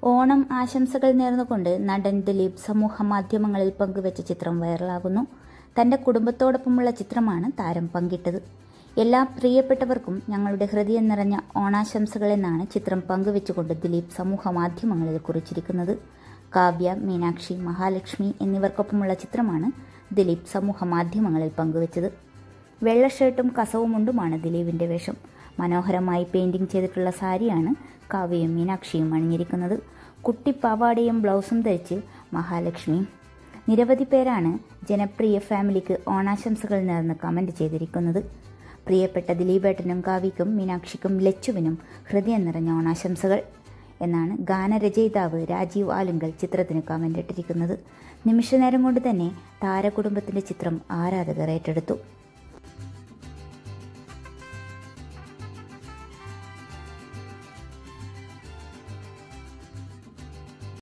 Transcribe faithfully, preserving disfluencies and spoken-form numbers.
ഓണം ആശംസകൾ നേർന്നുകൊണ്ട് നടൻ ദിലീപ് സമൂഹ മാധ്യമങ്ങളിൽ പങ്കുവച്ച ചിത്രം വൈറലാകുന്നു. തന്റെ കുടുംബത്തോടൊപ്പമുള്ള ചിത്രമാണ് താരം പങ്കിട്ടത്. എല്ലാ പ്രിയപ്പെട്ടവർക്കും ഞങ്ങളുടെ ഹൃദയം നിറഞ്ഞ ഓണാശംസകൾ എന്നാണ് ചിത്രം പങ്കുവെച്ചുകൊണ്ട് ദിലീപ് സമൂഹ മാധ്യമങ്ങളിൽ കുറിച്ചിരിക്കുന്നത്. കാവ്യ, മീനാക്ഷി, മഹാലക്ഷ്മി എന്നിവർക്കൊപ്പമുള്ള ചിത്രമാണ് ദിലീപ് സമൂഹ മാധ്യമങ്ങളിൽ പങ്കുവച്ചത്. വെള്ള ഷർട്ടും കസവും മുണ്ടുമാണ് ദിലീപിന്റെ വേഷം. മനോഹരമായി പെയിന്റിംഗ് ചെയ്തിട്ടുള്ള സാരിയാണ് കാവ്യയും മീനാക്ഷിയും അണിഞ്ഞിരിക്കുന്നത്. കുട്ടിപ്പാവാടയും ബ്ലൗസും ധരിച്ച് മഹാലക്ഷ്മിയും. നിരവധി പേരാണ് ജനപ്രിയ ഫാമിലിക്ക് ഓണാശംസകൾ നേർന്ന് കമന്റ് ചെയ്തിരിക്കുന്നത്. പ്രിയപ്പെട്ട ദിലീപേട്ടനും കാവ്യയ്ക്കും മീനാക്ഷിക്കും ലച്ചുവിനും ഹൃദയം നിറഞ്ഞ ഓണാശംസകൾ എന്നാണ് ഗാനരചയിതാവ് രാജീവ് ആലുങ്കൽ ചിത്രത്തിന് കമന്റ് ഇട്ടിരിക്കുന്നത്. നിമിഷനേരം കൊണ്ട് തന്നെ താരകുടുംബത്തിന്റെ ചിത്രം ആരാധകർ ഏറ്റെടുത്തു.